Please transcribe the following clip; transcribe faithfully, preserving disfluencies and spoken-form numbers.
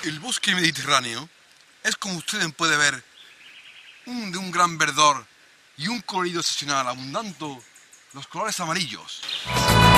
El bosque mediterráneo es, como ustedes pueden ver, un, de un gran verdor y un colorido excepcional, abundando los colores amarillos.